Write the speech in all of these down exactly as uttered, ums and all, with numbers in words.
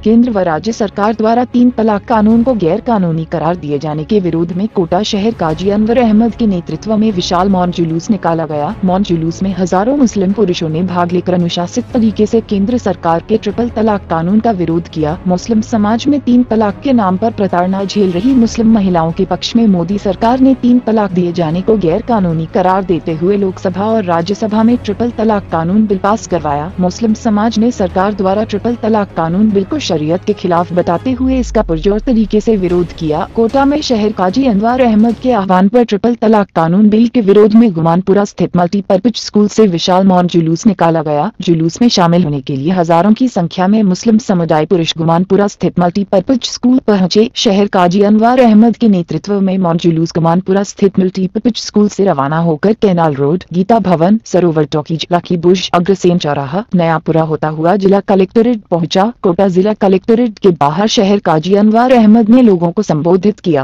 केंद्र व राज्य सरकार द्वारा तीन तलाक कानून को गैर कानूनी करार दिए जाने के विरोध में कोटा शहर काजी अनवर अहमद के नेतृत्व में विशाल मौन जुलूस निकाला गया। मौन जुलूस में हजारों मुस्लिम पुरुषों ने भाग लेकर अनुशासित तरीके से केंद्र सरकार के ट्रिपल तलाक कानून का विरोध किया। मुस्लिम समाज में तीन तलाक के नाम पर प्रताड़ना झेल रही मुस्लिम महिलाओं के पक्ष में मोदी सरकार ने तीन तलाक दिए जाने को गैर कानूनी करार देते हुए लोकसभा और राज्यसभा में ट्रिपल तलाक कानून बिल पास करवाया। मुस्लिम समाज ने सरकार द्वारा ट्रिपल तलाक कानून बिल को शरीयत के खिलाफ बताते हुए इसका पुरजोर तरीके से विरोध किया। कोटा में शहर काजी अनवर अहमद के आह्वान पर ट्रिपल तलाक कानून बिल के विरोध में गुमानपुरा स्थित मल्टीपर्पज स्कूल से विशाल मौन जुलूस निकाला गया। जुलूस में शामिल होने के लिए हजारों की संख्या में मुस्लिम समुदाय पुरुष गुमानपुरा स्थित मल्टीपर्पज स्कूल पहुंचे। शहर काजी अनवर अहमद के नेतृत्व में मौन जुलूस गुमानपुरा स्थित मल्टीपर्पज स्कूल से रवाना होकर कैनाल रोड, गीता भवन, सरोवर टॉकीज, लकी बुश, अग्रसेन चौराहा, नयापुरा होता हुआ जिला कलेक्ट्रेट पहुंचा। कोटा जिला कलेक्ट्रेट के बाहर शहर काजी अनवर अहमद ने लोगों को संबोधित किया।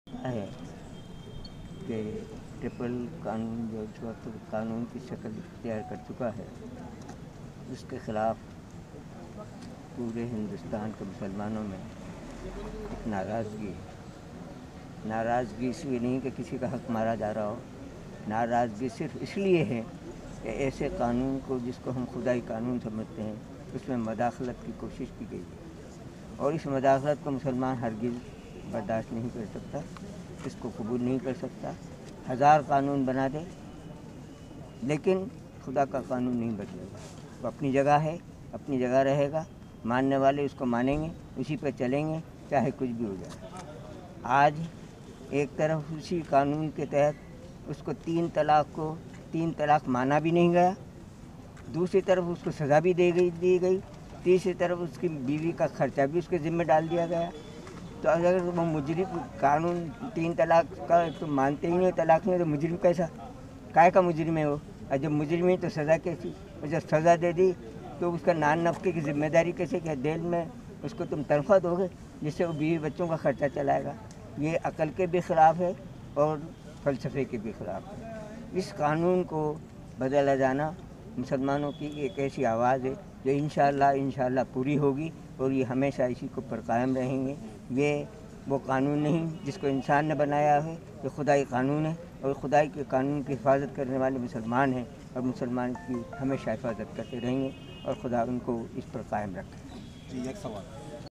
कि ट्रिपल कानून जो कानून की शक्ल तैयार कर चुका है, उसके खिलाफ पूरे हिंदुस्तान के मुसलमानों में एक नाराज़गी है। नाराज़गी इसलिए नहीं कि किसी का हक मारा जा रहा हो, नाराज़गी सिर्फ इसलिए है कि ऐसे कानून को जिसको हम खुदाई कानून समझते हैं उसमें मदाखलत की कोशिश की गई है और इस मदाखलत को मुसलमान हरगिज़ बर्दाश्त नहीं कर सकता, इसको कबूल नहीं कर सकता। हज़ार कानून बना दे लेकिन खुदा का कानून नहीं बदलेगा। वो अपनी जगह है, अपनी जगह रहेगा, मानने वाले उसको मानेंगे, उसी पर चलेंगे, चाहे कुछ भी हो जाए। आज एक तरफ उसी कानून के तहत उसको तीन तलाक को तीन तलाक माना भी नहीं गया, दूसरी तरफ उसको सज़ा भी दे गई दी गई तीसरी तरफ उसकी बीवी का खर्चा भी उसके ज़िम्मे डाल दिया गया। तो अगर वो मुजरिम कानून तीन तलाक का तो मानते ही नहीं, तलाक नहीं, तो मुजरिम कैसा, काय का मुजरिम है वो? और जब मुजरिम है तो सज़ा कैसी? और जब सज़ा दे दी तो उसका नान नफ़के की जिम्मेदारी कैसे? क्या जेल में उसको तुम तनख्वाह दोगे जिससे वो बीवी बच्चों का खर्चा चलाएगा? ये अकल के भी ख़िलाफ़ है और फ़लसफ़े के भी ख़िलाफ़ है। इस कानून को बदला जाना मुसलमानों की एक ऐसी आवाज़ है जो इंशाअल्लाह इंशाअल्लाह पूरी होगी और ये हमेशा इसी को पर कायम रहेंगे। ये वो कानून नहीं जिसको इंसान ने बनाया है, ये खुदाई कानून है और खुदाई के कानून की हिफाजत करने वाले मुसलमान हैं और मुसलमान की हमेशा हिफाजत करते रहेंगे और खुदा उनको इस पर कायम रखे। एक सवाल